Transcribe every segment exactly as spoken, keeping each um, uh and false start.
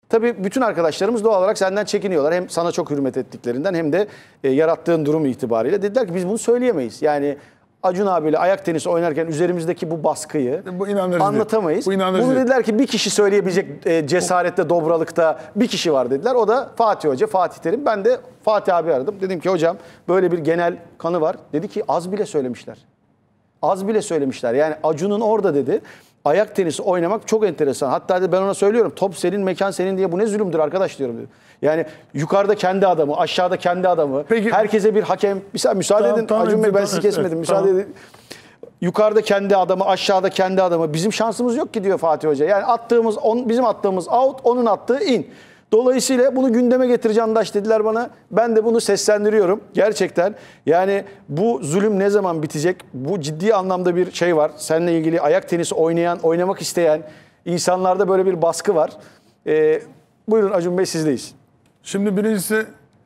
Tabii bütün arkadaşlarımız doğal olarak senden çekiniyorlar. Hem sana çok hürmet ettiklerinden hem de e, yarattığın durum itibariyle. Dediler ki biz bunu söyleyemeyiz. Yani Acun abiyle ayak tenisi oynarken üzerimizdeki bu baskıyı bu anlatamayız. Bu Bunu dediler ki bir kişi söyleyebilecek e, cesarette, dobralıkta bir kişi var dediler. O da Fatih Hoca, Fatih Terim. Ben de Fatih abi aradım. Dedim ki hocam böyle bir genel kanı var. Dedi ki az bile söylemişler. Az bile söylemişler. Yani Acun'un orada dedi. Ayak tenisi oynamak çok enteresan. Hatta dedi, ben ona söylüyorum top senin, mekan senin diye bu ne zulümdür arkadaş diyorum dedi. Yani yukarıda kendi adamı, aşağıda kendi adamı. Peki, herkese bir hakem. Müsa müsaade tamam, edin tamam, Acun Bey ben sizi kesmedim. Evet, müsaade tamam. edin. Yukarıda kendi adamı, aşağıda kendi adamı. Bizim şansımız yok ki diyor Fatih Hoca. Yani attığımız, on, bizim attığımız out, onun attığı in. Dolayısıyla bunu gündeme getir Candaş dediler bana. Ben de bunu seslendiriyorum. Gerçekten yani bu zulüm ne zaman bitecek? Bu ciddi anlamda bir şey var. Seninle ilgili ayak tenisi oynayan, oynamak isteyen insanlarda böyle bir baskı var. Ee, buyurun Acun Bey sizdeyiz. Şimdi birincisi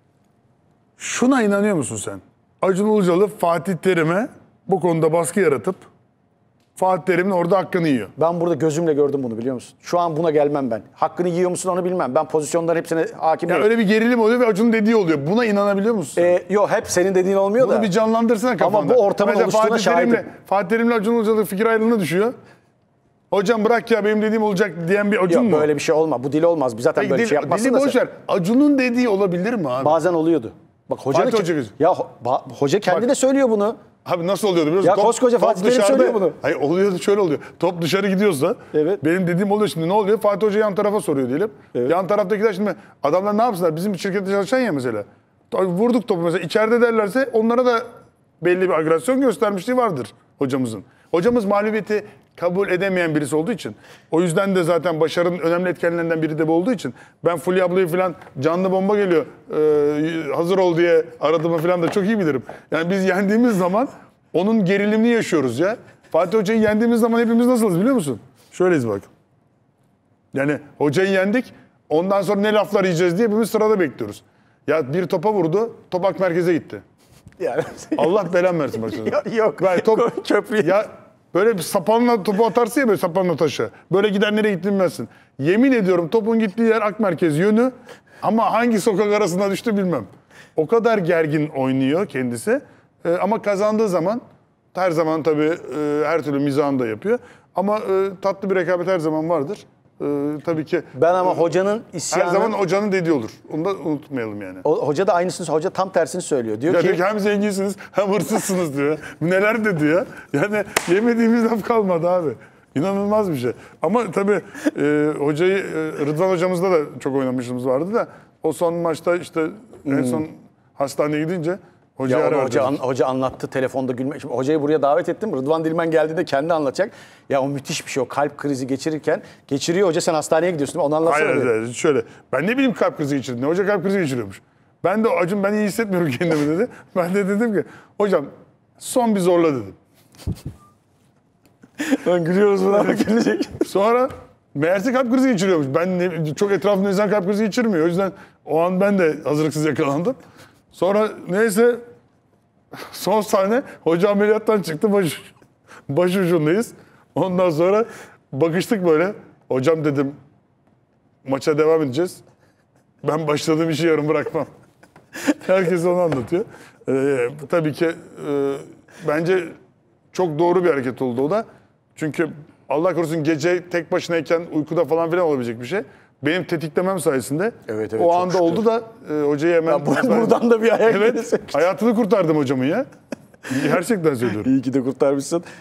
şuna inanıyor musun sen? Acun Ilıcalı Fatih Terim'e bu konuda baskı yaratıp Fatih Terim'in orada hakkını yiyor. Ben burada gözümle gördüm bunu biliyor musun? Şu an buna gelmem ben. Hakkını yiyor musun onu bilmem. Ben pozisyonların hepsine hakim değilim. Öyle bir gerilim oluyor ve Acun'un dediği oluyor. Buna inanabiliyor musun? Ee, yok hep senin dediğin olmuyor Bunu da. Bunu bir canlandırsana kafanda. Ama bu ortamın mesela oluştuğuna Fatih şahidim. Terim'le, Fatih Terim'le Acun Ilıcalı fikir ayrılığına düşüyor. Hocam bırak ya benim dediğim olacak diyen bir Acun yok, mu? Böyle bir şey olmaz. Bu dil olmaz. Biz zaten Peki, böyle dil, bir şey yapmazsın dili da boş ver. Acun'un dediği olabilir mi abi? Bazen oluyordu. Bak hoca da, Hoca ya ho, hoca kendi Bak, de söylüyor bunu. Abi nasıl oluyordu biliyor musun? Ya top, koskoca Fatih Terim söylüyor bunu. Hayır oluyordu şöyle oluyor. Top dışarı gidiyorsa evet. Benim dediğim oluyor şimdi ne oluyor? Fatih Hoca yan tarafa soruyor diyelim. Evet. Yan taraftakiler şimdi adamlar ne yapsınlar? Bizim şirkette çalışan ya mesela. Vurduk topu mesela içeride derlerse onlara da belli bir agresyon göstermişliği vardır hocamızın. Hocamız mağlubiyeti kabul edemeyen birisi olduğu için. O yüzden de zaten başarının önemli etkenlerinden biri de bu olduğu için. Ben Fulya ablayı falan canlı bomba geliyor e, hazır ol diye aradığımı falan da çok iyi bilirim. Yani biz yendiğimiz zaman onun gerilimini yaşıyoruz ya. Fatih Hoca'yı yendiğimiz zaman hepimiz nasılız biliyor musun? Şöyleyiz bak. Yani hocayı yendik ondan sonra ne laflar yiyeceğiz diye hepimiz sırada bekliyoruz. Ya bir topa vurdu, top ak merkeze gitti. Yani, Allah belan versin bak sana. Yok. Yani top, köprü. Ya böyle bir sapanla topu atarsın ya böyle sapanla taşı. Böyle gider nereye gittiğini bilmezsin. Yemin ediyorum topun gittiği yer ak merkez yönü ama hangi sokak arasına düştü bilmem. O kadar gergin oynuyor kendisi. Ee, ama kazandığı zaman her zaman tabii e, her türlü mizahını da yapıyor. Ama e, tatlı bir rekabet her zaman vardır. Ee, tabii ki. Ben ama hocanın isyanı... Her zaman hocanın dediği olur. Onu da unutmayalım yani. O, hoca da aynısını, hoca tam tersini söylüyor. Diyor ya ki... Diyor ki hem zenginsiniz hem hırsızsınız diyor. Neler dedi ya. Yani yemediğimiz laf kalmadı abi. İnanılmaz bir şey. Ama tabii e, hocayı, e, Rıdvan hocamızda da çok oynamışlığımız vardı da o son maçta işte hmm. en son hastaneye gidince Ya onu hoca, an, hoca anlattı telefonda gülme. Şimdi hocayı buraya davet ettim. Rıdvan Dilmen geldiğinde kendi anlatacak. Ya o müthiş bir şey o kalp krizi geçirirken. Geçiriyor hoca sen hastaneye gidiyorsun değil mi? Onu anlatsana. Hayır, hayır şöyle. Ben ne bileyim kalp krizi geçirdim. Hoca kalp krizi geçiriyormuş. Ben de Acun ben iyi hissetmiyorum kendimi dedi. Ben de dedim ki hocam son bir zorla dedim. Ben gülüyoruz buna gelecek. Sonra meğerse kalp krizi geçiriyormuş. Ben ne, çok etrafımda insan kalp krizi geçirmiyor. O yüzden o an ben de hazırlıksız yakalandım. Sonra neyse son sahne hoca ameliyattan çıktı. Baş, başucundayız. Ondan sonra bakıştık böyle. Hocam dedim maça devam edeceğiz. Ben başladığım işi yarım bırakmam. Herkes onu anlatıyor. Ee, tabii ki e, bence çok doğru bir hareket oldu o da. Çünkü Allah korusun gece tek başınayken uykuda falan filan olabilecek bir şey. Benim tetiklemem sayesinde evet, evet, o anda şükür. oldu da e, hocayı hemen... Ya, buradan da bir ayak Evet, hayatını kurtardım hocamın ya. Gerçekten söylüyorum. İyi ki de kurtarmışsın.